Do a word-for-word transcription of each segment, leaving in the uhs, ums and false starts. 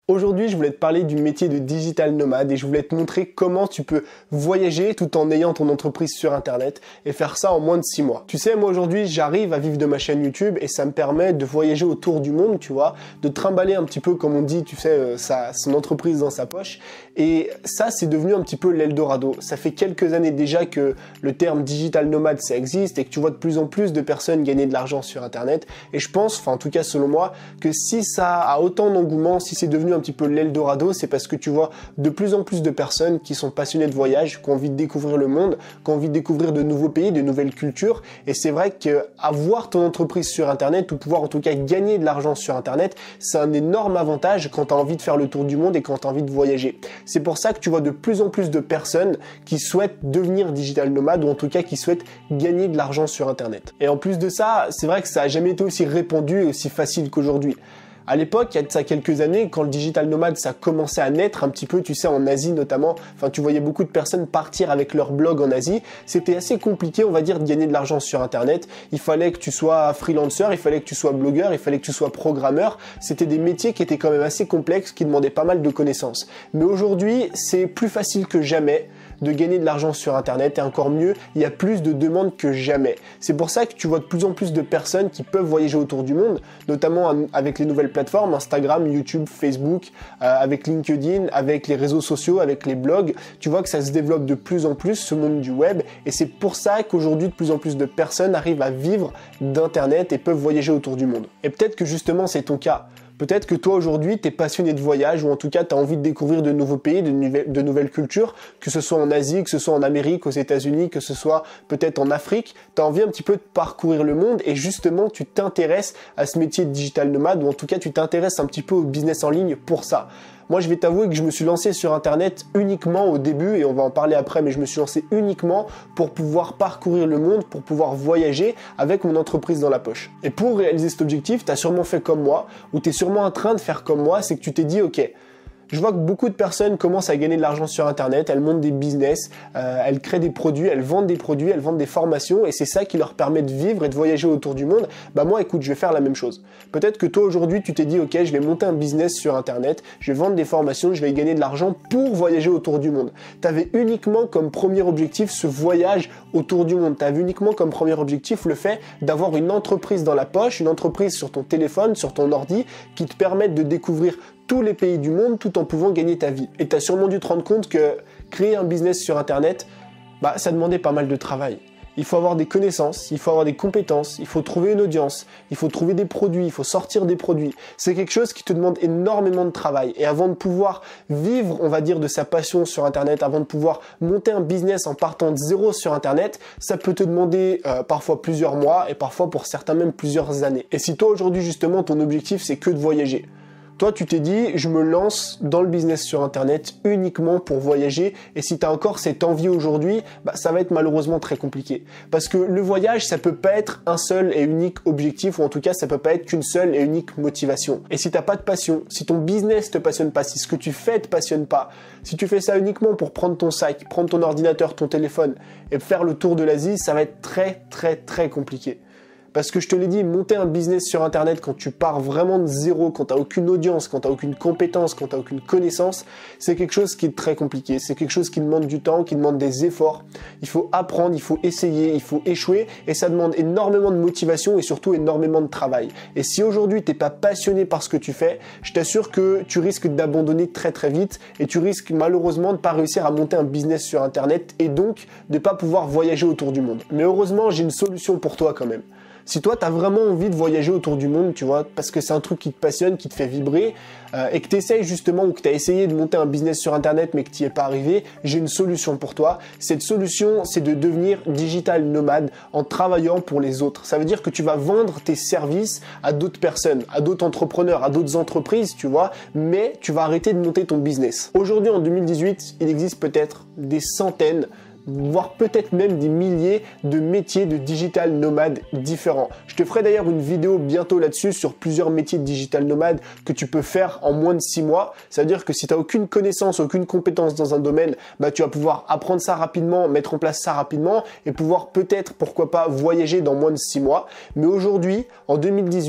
Aujourd'hui, je voulais te parler du métier de digital nomade et je voulais te montrer comment tu peux voyager tout en ayant ton entreprise sur Internet et faire ça en moins de six mois. Tu sais, moi aujourd'hui, j'arrive à vivre de ma chaîne YouTube et ça me permet de voyager autour du monde, tu vois, de trimballer un petit peu, comme on dit, tu sais, euh, sa, son entreprise dans sa poche. Et ça, c'est devenu un petit peu l'Eldorado. Ça fait quelques années déjà que le terme digital nomade, ça existe et que tu vois de plus en plus de personnes gagner de l'argent sur Internet. Et je pense, enfin en tout cas selon moi, que si ça a autant d'engouement, si c'est devenu un petit peu l'Eldorado, c'est parce que tu vois de plus en plus de personnes qui sont passionnées de voyage, qui ont envie de découvrir le monde, qui ont envie de découvrir de nouveaux pays, de nouvelles cultures. Et c'est vrai qu'avoir ton entreprise sur Internet, ou pouvoir en tout cas gagner de l'argent sur Internet, c'est un énorme avantage quand tu as envie de faire le tour du monde et quand tu as envie de voyager. C'est pour ça que tu vois de plus en plus de personnes qui souhaitent devenir digital nomade, ou en tout cas qui souhaitent gagner de l'argent sur Internet. Et en plus de ça, c'est vrai que ça n'a jamais été aussi répandu et aussi facile qu'aujourd'hui. À l'époque, il y a de ça quelques années, quand le digital nomade, ça commençait à naître un petit peu, tu sais, en Asie notamment, enfin, tu voyais beaucoup de personnes partir avec leur blog en Asie. C'était assez compliqué, on va dire, de gagner de l'argent sur Internet. Il fallait que tu sois freelancer, il fallait que tu sois blogueur, il fallait que tu sois programmeur. C'était des métiers qui étaient quand même assez complexes, qui demandaient pas mal de connaissances. Mais aujourd'hui, c'est plus facile que jamais de gagner de l'argent sur Internet et encore mieux, il y a plus de demandes que jamais. C'est pour ça que tu vois de plus en plus de personnes qui peuvent voyager autour du monde, notamment avec les nouvelles plateformes, Instagram, YouTube, Facebook, euh, avec LinkedIn, avec les réseaux sociaux, avec les blogs. Tu vois que ça se développe de plus en plus, ce monde du web, et c'est pour ça qu'aujourd'hui, de plus en plus de personnes arrivent à vivre d'Internet et peuvent voyager autour du monde. Et peut-être que justement, c'est ton cas. Peut-être que toi aujourd'hui, tu es passionné de voyage ou en tout cas, tu as envie de découvrir de nouveaux pays, de, nouvelles, de nouvelles cultures, que ce soit en Asie, que ce soit en Amérique, aux États-Unis, que ce soit peut-être en Afrique. Tu as envie un petit peu de parcourir le monde et justement, tu t'intéresses à ce métier de digital nomade ou en tout cas, tu t'intéresses un petit peu au business en ligne pour ça. Moi, je vais t'avouer que je me suis lancé sur Internet uniquement au début, et on va en parler après, mais je me suis lancé uniquement pour pouvoir parcourir le monde, pour pouvoir voyager avec mon entreprise dans la poche. Et pour réaliser cet objectif, tu as sûrement fait comme moi, ou tu es sûrement en train de faire comme moi, c'est que tu t'es dit, ok, je vois que beaucoup de personnes commencent à gagner de l'argent sur Internet, elles montent des business, euh, elles créent des produits, elles vendent des produits, elles vendent des formations et c'est ça qui leur permet de vivre et de voyager autour du monde. Bah moi, écoute, je vais faire la même chose. Peut-être que toi aujourd'hui, tu t'es dit, ok, je vais monter un business sur Internet, je vais vendre des formations, je vais gagner de l'argent pour voyager autour du monde. Tu avais uniquement comme premier objectif ce voyage autour du monde. Tu avais uniquement comme premier objectif le fait d'avoir une entreprise dans la poche, une entreprise sur ton téléphone, sur ton ordi, qui te permette de découvrir tous les pays du monde tout en pouvant gagner ta vie. Et tu as sûrement dû te rendre compte que créer un business sur Internet, bah, ça demandait pas mal de travail. Il faut avoir des connaissances, il faut avoir des compétences, il faut trouver une audience, il faut trouver des produits, il faut sortir des produits. C'est quelque chose qui te demande énormément de travail. Et avant de pouvoir vivre, on va dire, de sa passion sur Internet, avant de pouvoir monter un business en partant de zéro sur Internet, ça peut te demander euh, parfois plusieurs mois et parfois pour certains même plusieurs années. Et si toi aujourd'hui justement ton objectif c'est que de voyager, toi, tu t'es dit, je me lance dans le business sur Internet uniquement pour voyager. Et si tu as encore cette envie aujourd'hui, bah, ça va être malheureusement très compliqué. Parce que le voyage, ça peut pas être un seul et unique objectif, ou en tout cas, ça peut pas être qu'une seule et unique motivation. Et si t'as pas de passion, si ton business te passionne pas, si ce que tu fais te passionne pas, si tu fais ça uniquement pour prendre ton sac, prendre ton ordinateur, ton téléphone et faire le tour de l'Asie, ça va être très, très, très compliqué. Parce que je te l'ai dit, monter un business sur Internet quand tu pars vraiment de zéro, quand tu n'as aucune audience, quand tu n'as aucune compétence, quand tu n'as aucune connaissance, c'est quelque chose qui est très compliqué. C'est quelque chose qui demande du temps, qui demande des efforts. Il faut apprendre, il faut essayer, il faut échouer et ça demande énormément de motivation et surtout énormément de travail. Et si aujourd'hui tu n'es pas passionné par ce que tu fais, je t'assure que tu risques d'abandonner très très vite et tu risques malheureusement de ne pas réussir à monter un business sur Internet et donc de ne pas pouvoir voyager autour du monde. Mais heureusement, j'ai une solution pour toi quand même. Si toi, tu as vraiment envie de voyager autour du monde, tu vois, parce que c'est un truc qui te passionne, qui te fait vibrer, euh, et que tu essayes justement, ou que tu as essayé de monter un business sur Internet, mais que tu n'y es pas arrivé, j'ai une solution pour toi. Cette solution, c'est de devenir digital nomade en travaillant pour les autres. Ça veut dire que tu vas vendre tes services à d'autres personnes, à d'autres entrepreneurs, à d'autres entreprises, tu vois, mais tu vas arrêter de monter ton business. Aujourd'hui, en deux mille dix-huit, il existe peut-être des centaines voire peut-être même des milliers de métiers de digital nomade différents. Je te ferai d'ailleurs une vidéo bientôt là-dessus sur plusieurs métiers de digital nomade que tu peux faire en moins de six mois. Ça veut dire que si tu n'as aucune connaissance, aucune compétence dans un domaine, bah, tu vas pouvoir apprendre ça rapidement, mettre en place ça rapidement et pouvoir peut-être, pourquoi pas, voyager dans moins de six mois. Mais aujourd'hui, en deux mille dix-huit,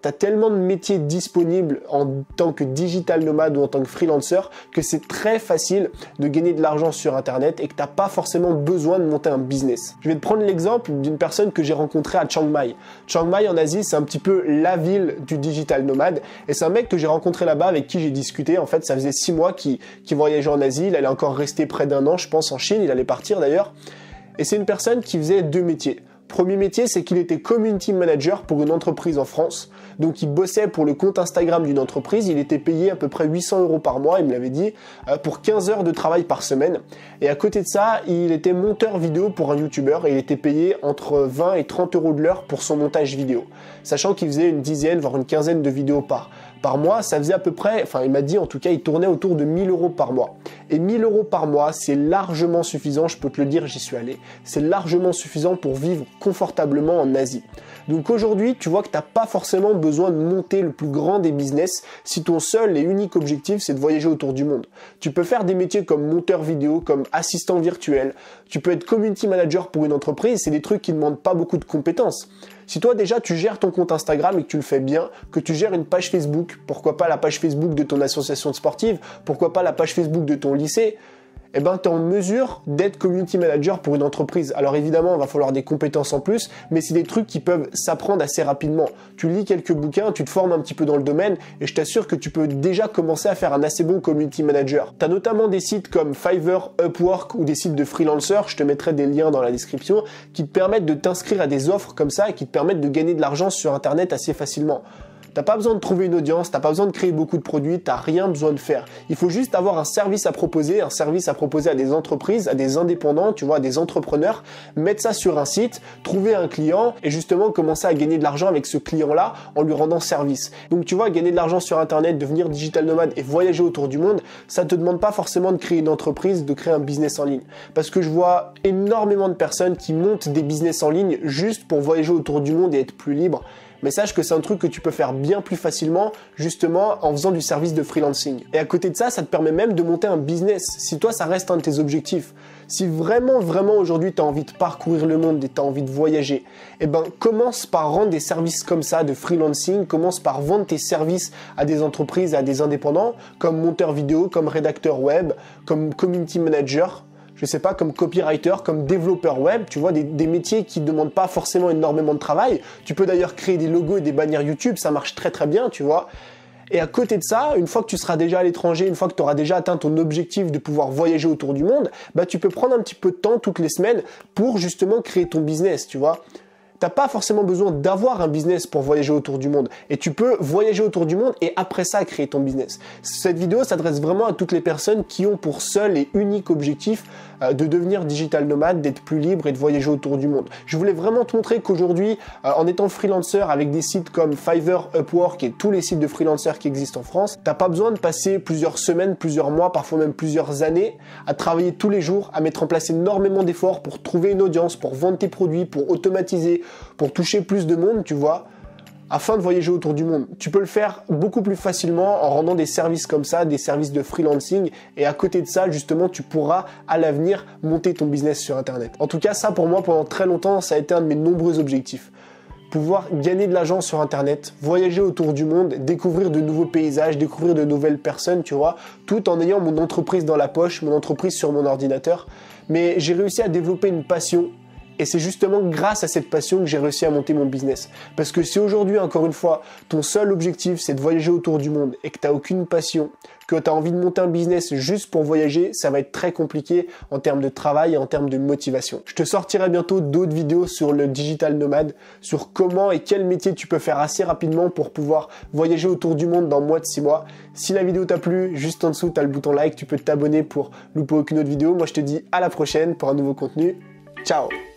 tu as tellement de métiers disponibles en tant que digital nomade ou en tant que freelancer que c'est très facile de gagner de l'argent sur Internet et que tu n'as pas forcément besoin de monter un business. Je vais te prendre l'exemple d'une personne que j'ai rencontrée à Chiang Mai. Chiang Mai en Asie, c'est un petit peu la ville du digital nomade et c'est un mec que j'ai rencontré là-bas avec qui j'ai discuté. En fait, ça faisait six mois qu'il qu'il voyageait en Asie. Il allait encore rester près d'un an, je pense, en Chine. Il allait partir d'ailleurs. Et c'est une personne qui faisait deux métiers. Premier métier, c'est qu'il était community manager pour une entreprise en France. Donc, il bossait pour le compte Instagram d'une entreprise. Il était payé à peu près huit cents euros par mois, il me l'avait dit, euh, pour quinze heures de travail par semaine. Et à côté de ça, il était monteur vidéo pour un YouTuber et il était payé entre vingt et trente euros de l'heure pour son montage vidéo. Sachant qu'il faisait une dizaine, voire une quinzaine de vidéos par, par mois, ça faisait à peu près, enfin, il m'a dit en tout cas, il tournait autour de mille euros par mois. Et mille euros par mois, c'est largement suffisant, je peux te le dire, j'y suis allé. C'est largement suffisant pour vivre confortablement en Asie. Donc aujourd'hui, tu vois que tu n'as pas forcément besoin de monter le plus grand des business si ton seul et unique objectif, c'est de voyager autour du monde. Tu peux faire des métiers comme monteur vidéo, comme assistant virtuel. Tu peux être community manager pour une entreprise. C'est des trucs qui ne demandent pas beaucoup de compétences. Si toi déjà tu gères ton compte Instagram et que tu le fais bien, que tu gères une page Facebook, pourquoi pas la page Facebook de ton association sportive, pourquoi pas la page Facebook de ton lycée, eh ben, tu es en mesure d'être community manager pour une entreprise. Alors évidemment, il va falloir des compétences en plus, mais c'est des trucs qui peuvent s'apprendre assez rapidement. Tu lis quelques bouquins, tu te formes un petit peu dans le domaine, et je t'assure que tu peux déjà commencer à faire un assez bon community manager. Tu as notamment des sites comme Fiverr, Upwork ou des sites de freelancers, je te mettrai des liens dans la description, qui te permettent de t'inscrire à des offres comme ça et qui te permettent de gagner de l'argent sur Internet assez facilement. T'as pas besoin de trouver une audience, t'as pas besoin de créer beaucoup de produits, t'as rien besoin de faire. Il faut juste avoir un service à proposer, un service à proposer à des entreprises, à des indépendants, tu vois, à des entrepreneurs, mettre ça sur un site, trouver un client et justement commencer à gagner de l'argent avec ce client-là en lui rendant service. Donc tu vois, gagner de l'argent sur Internet, devenir digital nomade et voyager autour du monde, ça te demande pas forcément de créer une entreprise, de créer un business en ligne. Parce que je vois énormément de personnes qui montent des business en ligne juste pour voyager autour du monde et être plus libre. Mais sache que c'est un truc que tu peux faire bien plus facilement, justement, en faisant du service de freelancing. Et à côté de ça, ça te permet même de monter un business. Si toi, ça reste un de tes objectifs. Si vraiment, vraiment, aujourd'hui, tu as envie de parcourir le monde et tu as envie de voyager, eh ben, commence par rendre des services comme ça de freelancing, commence par vendre tes services à des entreprises, à des indépendants, comme monteur vidéo, comme rédacteur web, comme community manager, je sais pas, comme copywriter, comme développeur web, tu vois, des, des métiers qui ne demandent pas forcément énormément de travail. Tu peux d'ailleurs créer des logos et des bannières YouTube, ça marche très très bien, tu vois. Et à côté de ça, une fois que tu seras déjà à l'étranger, une fois que tu auras déjà atteint ton objectif de pouvoir voyager autour du monde, bah tu peux prendre un petit peu de temps toutes les semaines pour justement créer ton business, tu vois. T'as pas forcément besoin d'avoir un business pour voyager autour du monde. Et tu peux voyager autour du monde et après ça créer ton business. Cette vidéo s'adresse vraiment à toutes les personnes qui ont pour seul et unique objectif euh, de devenir digital nomade, d'être plus libre et de voyager autour du monde. Je voulais vraiment te montrer qu'aujourd'hui, euh, en étant freelancer avec des sites comme Fiverr, Upwork et tous les sites de freelancers qui existent en France, t'as pas besoin de passer plusieurs semaines, plusieurs mois, parfois même plusieurs années à travailler tous les jours, à mettre en place énormément d'efforts pour trouver une audience, pour vendre tes produits, pour automatiser, pour toucher plus de monde, tu vois, afin de voyager autour du monde. Tu peux le faire beaucoup plus facilement en rendant des services comme ça, des services de freelancing, et à côté de ça, justement, tu pourras à l'avenir monter ton business sur Internet. En tout cas, ça pour moi, pendant très longtemps, ça a été un de mes nombreux objectifs. Pouvoir gagner de l'argent sur Internet, voyager autour du monde, découvrir de nouveaux paysages, découvrir de nouvelles personnes, tu vois, tout en ayant mon entreprise dans la poche, mon entreprise sur mon ordinateur. Mais j'ai réussi à développer une passion. Et c'est justement grâce à cette passion que j'ai réussi à monter mon business. Parce que si aujourd'hui, encore une fois, ton seul objectif, c'est de voyager autour du monde et que tu n'as aucune passion, que tu as envie de monter un business juste pour voyager, ça va être très compliqué en termes de travail et en termes de motivation. Je te sortirai bientôt d'autres vidéos sur le digital nomade, sur comment et quel métier tu peux faire assez rapidement pour pouvoir voyager autour du monde dans moins de six mois. Si la vidéo t'a plu, juste en dessous, tu as le bouton like, tu peux t'abonner pour louper aucune autre vidéo. Moi, je te dis à la prochaine pour un nouveau contenu. Ciao!